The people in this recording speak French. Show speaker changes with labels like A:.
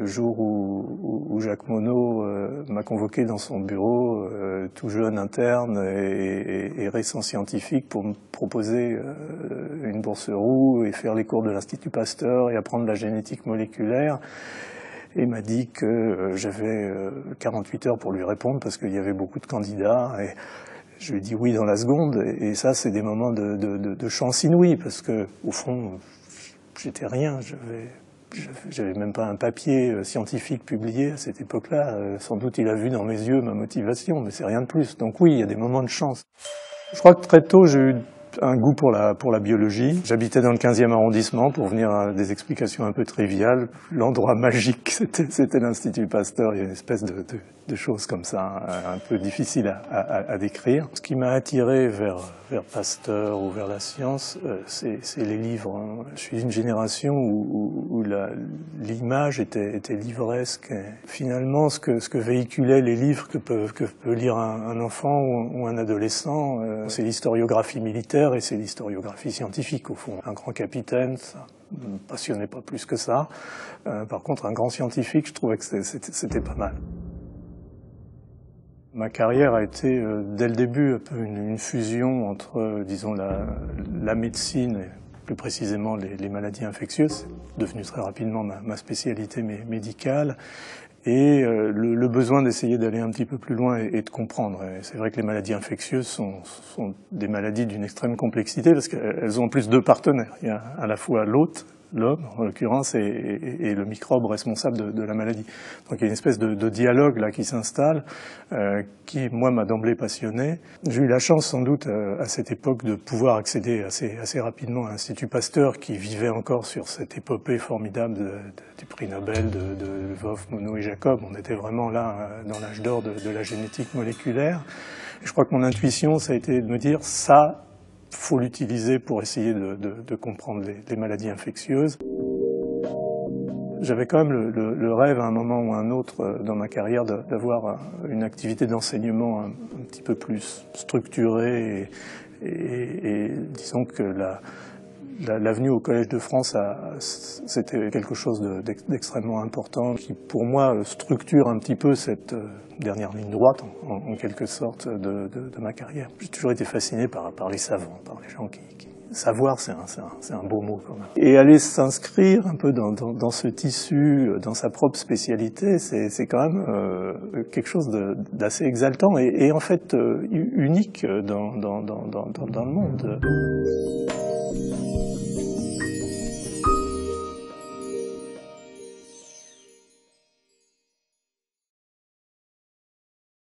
A: jour où Jacques Monod m'a convoqué dans son bureau, tout jeune interne et récent scientifique, pour me proposer une bourse roux et faire les cours de l'Institut Pasteur et apprendre la génétique moléculaire. Et m'a dit que j'avais 48 heures pour lui répondre parce qu'il y avait beaucoup de candidats. Et je lui ai dit oui dans la seconde. Et ça, c'est des moments de chance inouïe parce que, au fond, j'étais rien. J'avais même pas un papier scientifique publié à cette époque-là. Sans doute il a vu dans mes yeux ma motivation, mais c'est rien de plus. Donc oui, il y a des moments de chance. Je crois que très tôt, j'ai eu un goût pour la biologie. J'habitais dans le 15e arrondissement, pour venir à des explications un peu triviales. L'endroit magique, c'était l'Institut Pasteur. Il y a une espèce de choses comme ça, un peu difficile à décrire. Ce qui m'a attiré vers Pasteur ou vers la science, c'est les livres. Je suis d'une génération où l'image était livresque. Et finalement, ce que véhiculaient les livres que peut lire un enfant ou un adolescent, c'est l'historiographie militaire et c'est l'historiographie scientifique, au fond. Un grand capitaine, ça me passionnait pas plus que ça. Par contre, un grand scientifique, je trouvais que c'était pas mal. Ma carrière a été, dès le début, un peu une fusion entre, disons, la médecine, et plus précisément les maladies infectieuses, devenu très rapidement ma spécialité médicale, et le besoin d'essayer d'aller un petit peu plus loin et de comprendre. Et c'est vrai que les maladies infectieuses sont des maladies d'une extrême complexité parce qu'elles ont en plus deux partenaires. Il y a à la fois l'hôte, l'homme en l'occurrence, et le microbe responsable de la maladie. Donc il y a une espèce de dialogue là qui s'installe, qui moi m'a d'emblée passionné. J'ai eu la chance sans doute à cette époque de pouvoir accéder assez rapidement à l'Institut Pasteur, qui vivait encore sur cette épopée formidable du prix Nobel de Wolf, Monod et Jacob. On était vraiment là dans l'âge d'or de la génétique moléculaire. Et je crois que mon intuition, ça a été de me dire ça, faut l'utiliser pour essayer de comprendre les maladies infectieuses. J'avais quand même le rêve à un moment ou à un autre dans ma carrière d'avoir une activité d'enseignement un petit peu plus structurée et disons que l'avenue au Collège de France, c'était quelque chose d'extrêmement important qui, pour moi, structure un petit peu cette dernière ligne droite, en quelque sorte, de ma carrière. J'ai toujours été fasciné par les savants, par les gens qui... Savoir, c'est un beau mot quand même. Et aller s'inscrire un peu dans ce tissu, dans sa propre spécialité, c'est quand même quelque chose d'assez exaltant et en fait unique dans le monde.